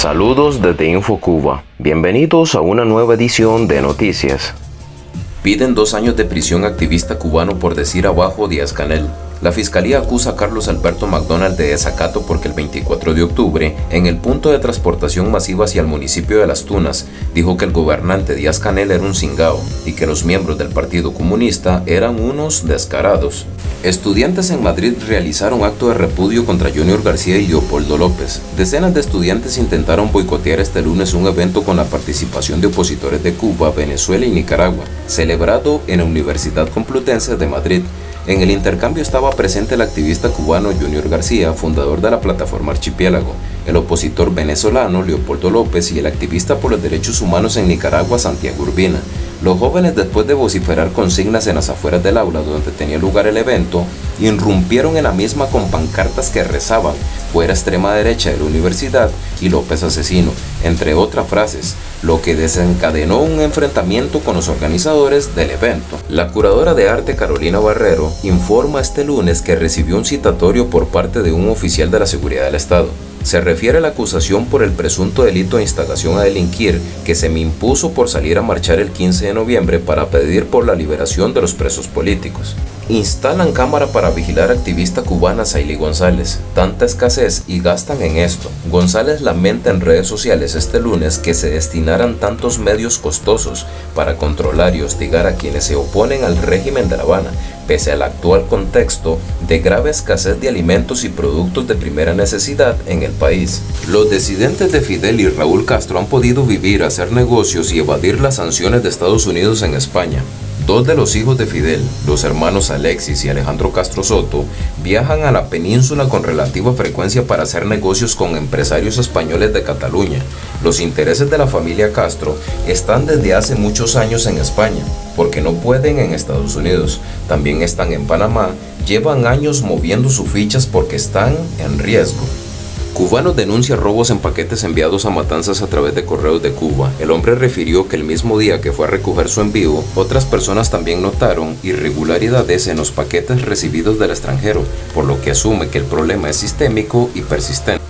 Saludos desde InfoCuba. Bienvenidos a una nueva edición de Noticias. Piden 2 años de prisión activista cubano por decir abajo Díaz-Canel. La fiscalía acusa a Carlos Alberto McDonald de desacato porque el 24 de octubre, en el punto de transportación masiva hacia el municipio de Las Tunas, dijo que el gobernante Díaz-Canel era un cingao y que los miembros del Partido Comunista eran unos descarados. Estudiantes en Madrid realizaron acto de repudio contra Junior García y Leopoldo López. Decenas de estudiantes intentaron boicotear este lunes un evento con la participación de opositores de Cuba, Venezuela y Nicaragua, celebrado en la Universidad Complutense de Madrid. En el intercambio estaba presente el activista cubano Junior García, fundador de la plataforma Archipiélago, el opositor venezolano Leopoldo López y el activista por los derechos humanos en Nicaragua Santiago Urbina. Los jóvenes, después de vociferar consignas en las afueras del aula donde tenía lugar el evento, irrumpieron en la misma con pancartas que rezaban "fuera extrema derecha de la universidad" y "López asesino", entre otras frases, lo que desencadenó un enfrentamiento con los organizadores del evento. La curadora de arte Carolina Barrero informa este lunes que recibió un citatorio por parte de un oficial de la seguridad del Estado. Se refiere a la acusación por el presunto delito de instagación a delinquir que se me impuso por salir a marchar el 15 de noviembre para pedir por la liberación de los presos políticos. Instalan cámara para vigilar activista cubana Saily González. Tanta escasez y gastan en esto. González lamenta en redes sociales este lunes que se destinaran tantos medios costosos para controlar y hostigar a quienes se oponen al régimen de La Habana, pese al actual contexto de grave escasez de alimentos y productos de primera necesidad en el país. Los disidentes de Fidel y Raúl Castro han podido vivir, hacer negocios y evadir las sanciones de Estados Unidos en España. 2 de los hijos de Fidel, los hermanos Alexis y Alejandro Castro Soto, viajan a la península con relativa frecuencia para hacer negocios con empresarios españoles de Cataluña. Los intereses de la familia Castro están desde hace muchos años en España, porque no pueden en Estados Unidos. También están en Panamá, llevan años moviendo sus fichas porque están en riesgo. Cubano denuncia robos en paquetes enviados a Matanzas a través de correos de Cuba. El hombre refirió que el mismo día que fue a recoger su envío, otras personas también notaron irregularidades en los paquetes recibidos del extranjero, por lo que asume que el problema es sistémico y persistente.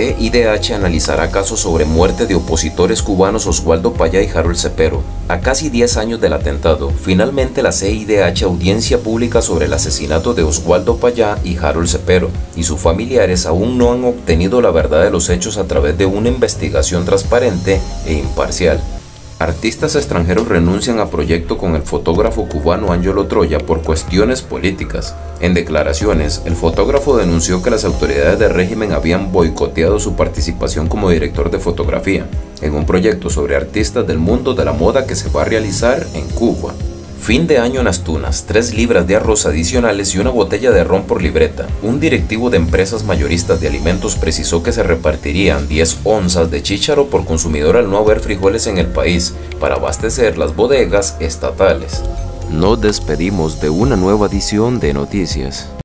CIDH analizará casos sobre muerte de opositores cubanos Oswaldo Payá y Harold Cepero. A casi 10 años del atentado, finalmente la CIDH audiencia pública sobre el asesinato de Oswaldo Payá y Harold Cepero, y sus familiares aún no han obtenido la verdad de los hechos a través de una investigación transparente e imparcial. Artistas extranjeros renuncian a proyecto con el fotógrafo cubano Ángelo Troya por cuestiones políticas. En declaraciones, el fotógrafo denunció que las autoridades del régimen habían boicoteado su participación como director de fotografía en un proyecto sobre artistas del mundo de la moda que se va a realizar en Cuba. Fin de año en Las Tunas, 3 libras de arroz adicionales y una botella de ron por libreta. Un directivo de empresas mayoristas de alimentos precisó que se repartirían 10 onzas de chícharo por consumidor al no haber frijoles en el país para abastecer las bodegas estatales. Nos despedimos de una nueva edición de Noticias.